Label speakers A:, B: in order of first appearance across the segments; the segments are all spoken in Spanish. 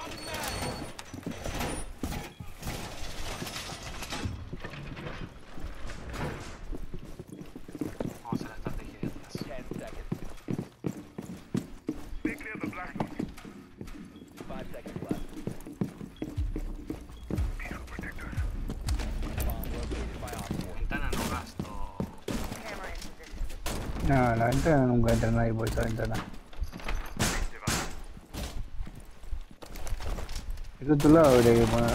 A: Vamos a la estrategia de atrás. Ventana no gasto.
B: No, la ventana nunca entra nadie por esa ventana. El otro lado habría que poner.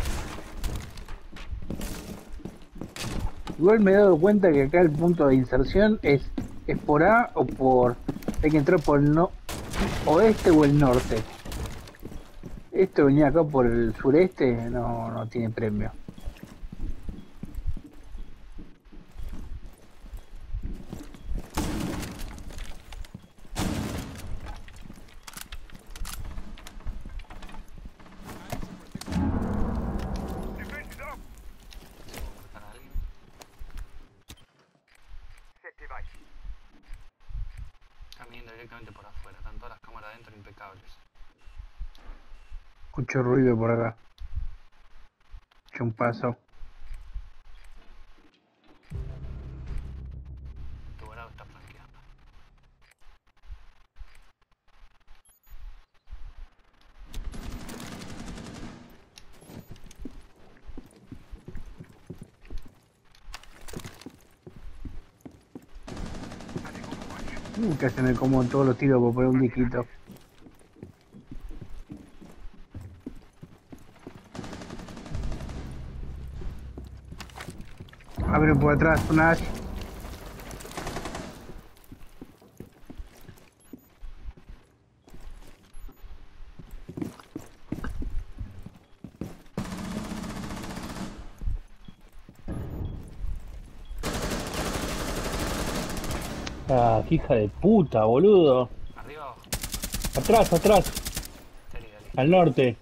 B: Igual me he dado cuenta que acá el punto de inserción es por A o por... Hay que entrar por el no, oeste o el norte. Esto venía acá por el sureste, no tiene premio.
A: Están viniendo directamente por afuera, están todas las cámaras adentro impecables.
B: Escucho ruido por acá. Echo un paso.
A: Tu grado está flanqueando.
B: Casi me como todos los tiros por poner un disquito. Abre por atrás, Nash. Ah, qué hija de puta, boludo.
A: ¿Arriba o abajo?
B: Atrás, atrás.
A: Dale, dale.
B: Al norte.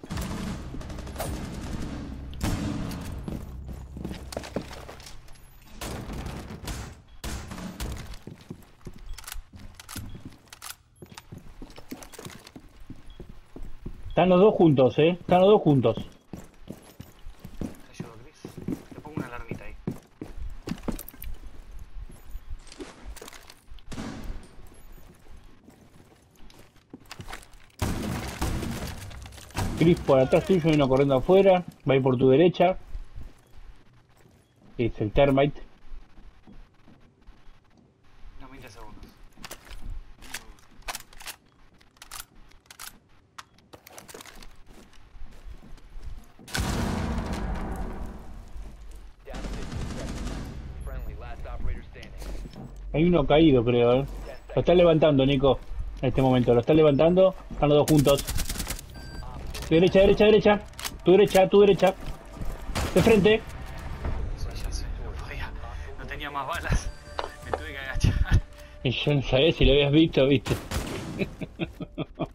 B: Están los dos juntos, Están los dos juntos.
A: Te ayudo, Chris. Te pongo una alarmita ahí.
B: Chris por atrás tuyo, vino corriendo afuera. Va a ir por tu derecha. Es el termite.
A: No, 20 segundos.
B: Hay uno caído, creo, Lo está levantando, Nico. En este momento, lo está levantando. Están los dos juntos. Derecha, derecha, derecha. Tu derecha, tu derecha. De frente.
A: Sí, ya sé, no podía. No tenía más balas. Me tuve que agachar.
B: Y yo no sabía si lo habías visto, viste.